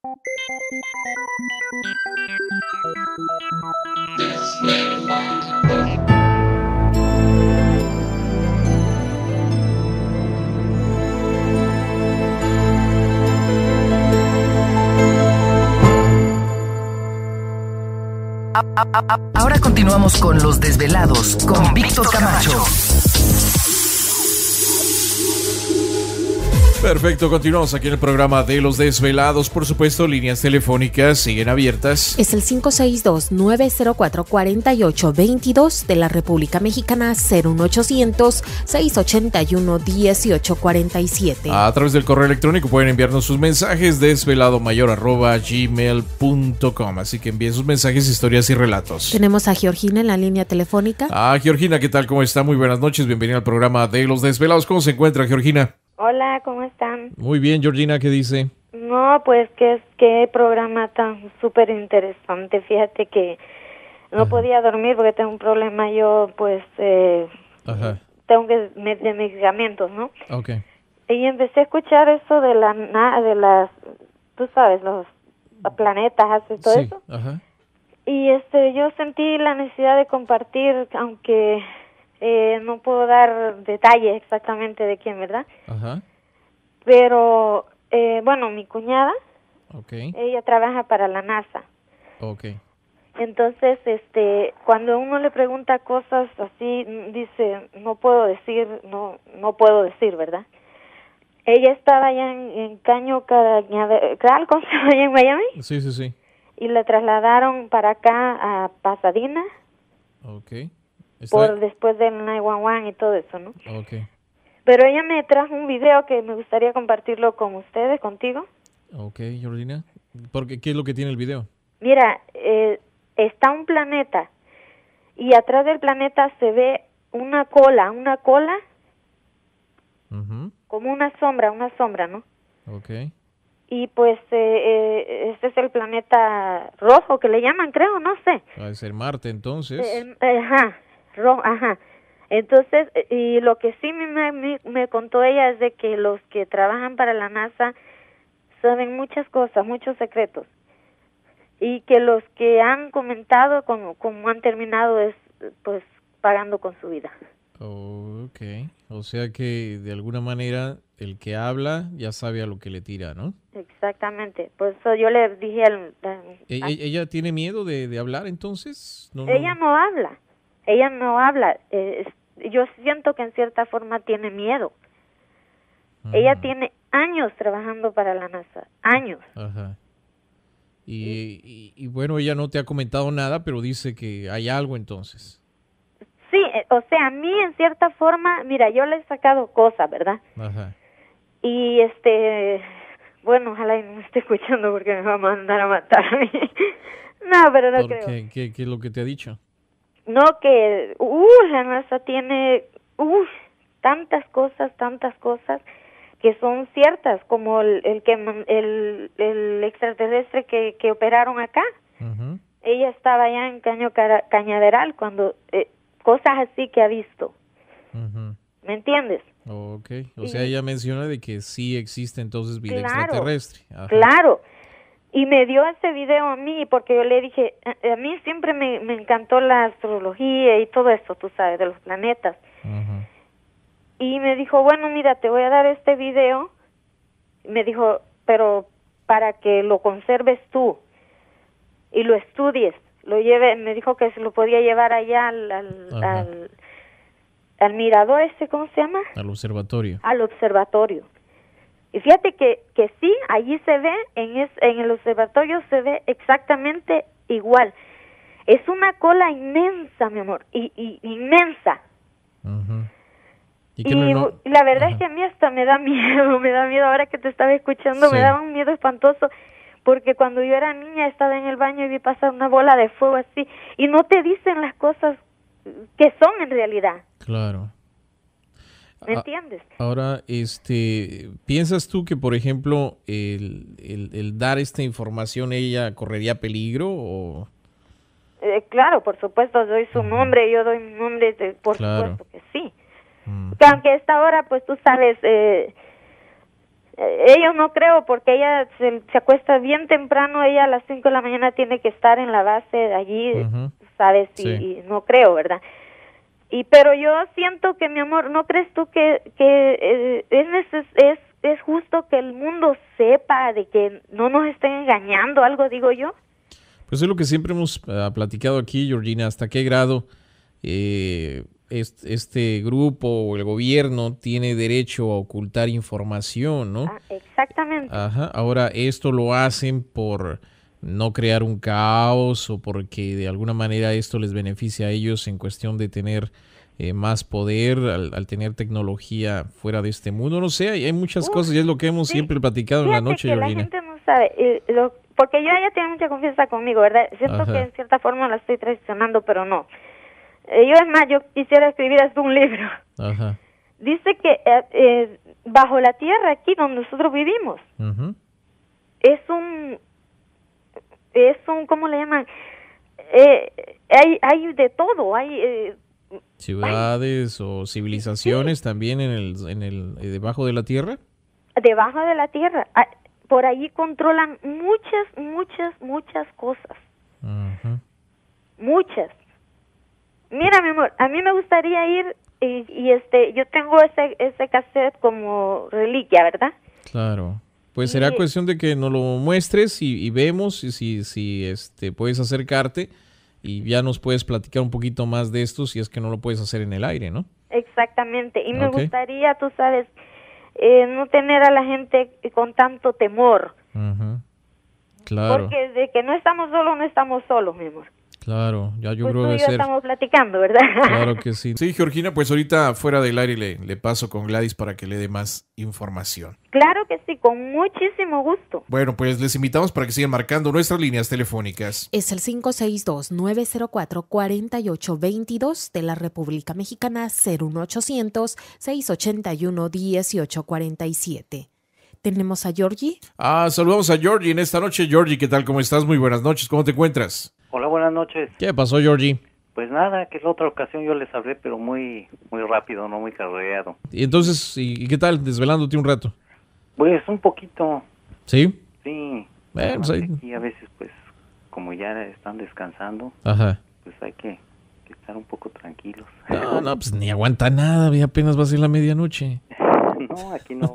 Ahora continuamos con Los Desvelados con Víctor Camacho. Perfecto, continuamos aquí en el programa de Los Desvelados. Por supuesto, líneas telefónicas siguen abiertas. Es el 562-904-4822 de la República Mexicana, 01800-681-1847. A través del correo electrónico pueden enviarnos sus mensajes desveladomayor@gmail.com. Así que envíen sus mensajes, historias y relatos. Tenemos a Georgina en la línea telefónica. Georgina, ¿qué tal? ¿Cómo está? Muy buenas noches, bienvenida al programa de Los Desvelados. ¿Cómo se encuentra, Georgina? Hola, ¿cómo están? Muy bien, Georgina, ¿qué dice? No, pues qué programa tan súper interesante. Fíjate que no podía dormir porque tengo un problema. Yo, pues, tengo que meter medicamentos, ¿no? Okay. Y empecé a escuchar eso de las, tú sabes, los planetas y todo eso. Ajá. Y yo sentí la necesidad de compartir, aunque no puedo dar detalles exactamente de quién, ¿verdad? Ajá. Pero, bueno, mi cuñada, Okay. ella trabaja para la NASA. Okay. Entonces, cuando uno le pregunta cosas así, dice, no puedo decir, ¿verdad? Ella estaba allá en Caño Cañaveral, ¿cómo se llama? Allá en Miami. Sí. Y la trasladaron para acá a Pasadena. Okay. Después del 911 y todo eso, ¿no? Okay. Pero ella me trajo un video que me gustaría compartirlo con ustedes, contigo. Okay, Georgina. ¿Qué es lo que tiene el video? Mira, está un planeta y atrás del planeta se ve una cola, como una sombra, ¿no? Okay. Y pues este es el planeta rojo que le llaman, creo, no sé. Va a ser Marte, entonces. Ajá. Entonces, y lo que sí me contó ella es de que los que trabajan para la NASA saben muchas cosas, muchos secretos. Y que los que han comentado como han terminado es pues pagando con su vida. Okay. O sea que de alguna manera el que habla ya sabe a lo que le tira, ¿no? Exactamente. Por eso yo le dije ¿Ella tiene miedo de hablar entonces? Ella no habla. Ella no habla. Yo siento que en cierta forma tiene miedo. Ella tiene años trabajando para la NASA. Años. Ajá. Y bueno, ella no te ha comentado nada, pero dice que hay algo entonces. Sí, o sea, a mí en cierta forma, mira, yo le he sacado cosas, ¿verdad? Ajá. Y bueno, ojalá y no me esté escuchando porque me va a mandar a matar a mí. No, pero no creo. ¿Qué es lo que te ha dicho? No, que la NASA tiene tantas cosas que son ciertas, como el extraterrestre que operaron acá. Uh-huh. Ella estaba allá en Cañaveral cuando cosas así que ha visto. Uh-huh. ¿Me entiendes? Okay. O sea, ella menciona de que sí existe entonces vida extraterrestre. Ajá. Claro. Y me dio ese video a mí porque yo le dije, a mí siempre me encantó la astrología y todo eso, tú sabes, de los planetas. Uh-huh. Y me dijo, bueno, mira, te voy a dar este video. Me dijo, pero para que lo conserves tú y lo estudies, me dijo que se lo podía llevar allá al mirador ¿cómo se llama? Al observatorio. Al observatorio. Y fíjate que sí, allí se ve, en el observatorio se ve exactamente igual. Es una cola inmensa, mi amor, inmensa. Uh-huh. Y la verdad es que a mí hasta me da miedo ahora que te estaba escuchando, sí. Me daba un miedo espantoso, porque cuando yo era niña estaba en el baño y vi pasar una bola de fuego así, y no te dicen las cosas que son en realidad. Claro. ¿Me entiendes? Ahora, ¿piensas tú que, por ejemplo, el dar esta información ella correría peligro o...? Claro, por supuesto, doy su nombre, yo doy mi nombre, por supuesto que sí. Que aunque a esta hora, pues tú sabes, Ellos no creo, porque ella se acuesta bien temprano, ella a las 5 de la mañana tiene que estar en la base de allí, ¿sabes? Sí. Y no creo, ¿verdad? Pero yo siento que, mi amor, ¿no crees tú que es justo que el mundo sepa de que no nos estén engañando, algo digo yo? Pues es lo que siempre hemos platicado aquí, Georgina, hasta qué grado este grupo o el gobierno tiene derecho a ocultar información, ¿no? Exactamente. Ajá. Ahora, esto lo hacen por no crear un caos o porque de alguna manera esto les beneficia a ellos en cuestión de tener más poder al tener tecnología fuera de este mundo. No sé, hay muchas cosas y es lo que hemos siempre platicado en la noche, que Georgina. La gente no sabe, porque ella tiene mucha confianza conmigo, ¿verdad? Siento que en cierta forma la estoy traicionando, pero no. Yo quisiera escribir hasta un libro. Ajá. Dice que bajo la tierra, aquí donde nosotros vivimos, es un, ¿cómo le llaman? Hay de todo, hay ciudades o civilizaciones también en el debajo de la tierra. Debajo de la tierra, por allí controlan muchas cosas. Muchas. Mira, mi amor, a mí me gustaría ir y yo tengo ese cassette como reliquia, ¿verdad? Claro. Pues será cuestión de que nos lo muestres y vemos si puedes acercarte y ya nos puedes platicar un poquito más de esto si es que no lo puedes hacer en el aire, ¿no? Exactamente. Y me gustaría, tú sabes, no tener a la gente con tanto temor. Claro. Porque de que no estamos solos, mi amor. Claro, ya yo pues creo tú que y yo estamos platicando, ¿verdad? Claro que sí. Sí, Georgina, pues ahorita fuera del aire le paso con Gladys para que le dé más información. Claro que sí, con muchísimo gusto. Bueno, pues les invitamos para que sigan marcando nuestras líneas telefónicas. Es el 562-904-4822 de la República Mexicana, 01800-681-1847. ¿Tenemos a Georgie? Saludamos a Georgie en esta noche. Georgie, ¿qué tal? ¿Cómo estás? Muy buenas noches. ¿Cómo te encuentras? Hola, buenas noches. ¿Qué pasó, Georgie? Pues nada, que la otra ocasión yo les hablé, pero muy rápido, no muy carreado. ¿Y entonces, y qué tal? Desvelándote un rato. Pues un poquito. ¿Sí? Sí. Pues ahí... Y a veces, pues, como ya están descansando, pues hay que estar un poco tranquilos. No, pues ni aguanta nada, apenas va a ser la medianoche. No, aquí no.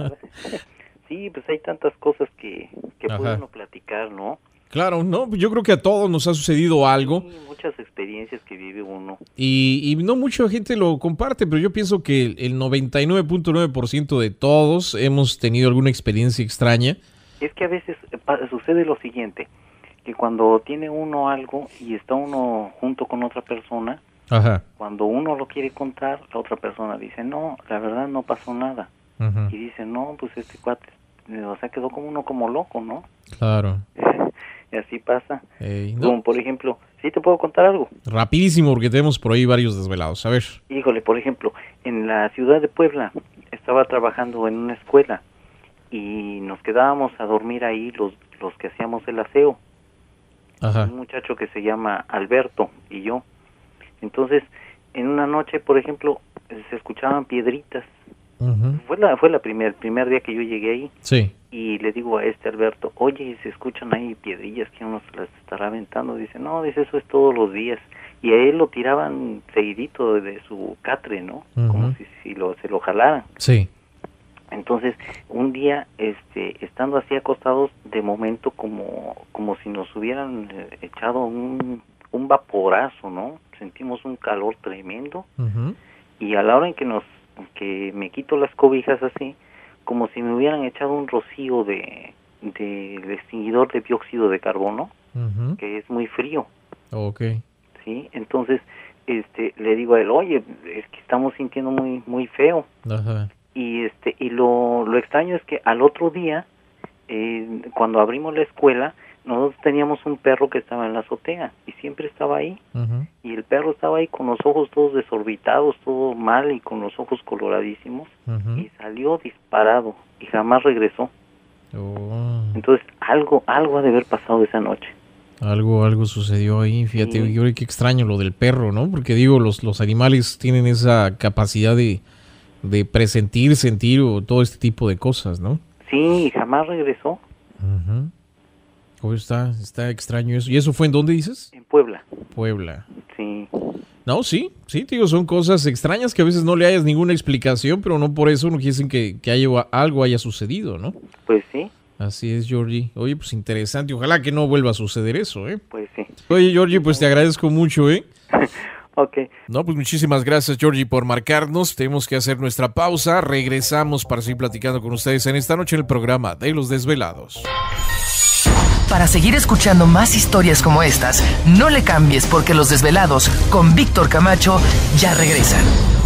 Sí, pues hay tantas cosas que puede uno platicar, ¿no? Claro, no, yo creo que a todos nos ha sucedido algo. Sí, muchas experiencias que vive uno. Y no mucha gente lo comparte, pero yo pienso que el 99.9% de todos hemos tenido alguna experiencia extraña. Es que a veces sucede lo siguiente, que cuando tiene uno algo y está uno junto con otra persona, cuando uno lo quiere contar, la otra persona dice, no, la verdad no pasó nada. Y dice, no, pues este cuate, o sea, quedó como uno como loco, ¿no? Claro. Y así pasa. ¿No? Como por ejemplo, ¿sí te puedo contar algo? Rapidísimo, porque tenemos por ahí varios desvelados. A ver. Híjole, por ejemplo, en la ciudad de Puebla estaba trabajando en una escuela y nos quedábamos a dormir ahí los que hacíamos el aseo. Un muchacho que se llama Alberto y yo. Entonces, en una noche, por ejemplo, se escuchaban piedritas. Fue el primer día que yo llegué ahí. Sí. Y le digo a Alberto, oye, se escuchan ahí piedrillas, que uno se las estará aventando. Dice, no, dice, eso es todos los días. Y a él lo tiraban seguidito de su catre, ¿no? Como si se lo jalaran. Sí. Entonces, un día, estando así acostados, de momento como si nos hubieran echado un vaporazo, ¿no? Sentimos un calor tremendo. Y a la hora en que me quito las cobijas así, como si me hubieran echado un rocío de extinguidor de dióxido de carbono, que es muy frío. Okay. Sí, entonces le digo a él, oye, es que estamos sintiendo muy muy feo. Y lo extraño es que al otro día, cuando abrimos la escuela, nosotros teníamos un perro que estaba en la azotea y siempre estaba ahí. Y el perro estaba ahí con los ojos todos desorbitados, todo mal y con los ojos coloradísimos. Y salió disparado y jamás regresó. Entonces algo ha de haber pasado esa noche. Algo sucedió ahí, fíjate. Sí. Yo creo que extraño lo del perro, ¿no? Porque digo, los animales tienen esa capacidad de presentir, sentir o todo este tipo de cosas, ¿no? Sí, jamás regresó. Está extraño eso. ¿Y eso fue en dónde dices? En Puebla. Puebla. Sí. No, sí, digo, son cosas extrañas que a veces no le hayas ninguna explicación, pero no por eso no quieren que algo haya sucedido, ¿no? Pues sí. Así es, Georgie. Oye, pues interesante. Ojalá que no vuelva a suceder eso, ¿eh? Pues sí. Oye, Georgie, pues te agradezco mucho, ¿eh? Ok. No, pues muchísimas gracias, Georgie, por marcarnos. Tenemos que hacer nuestra pausa. Regresamos para seguir platicando con ustedes en esta noche en el programa de Los Desvelados. Para seguir escuchando más historias como estas, no le cambies porque Los Desvelados con Víctor Camacho ya regresan.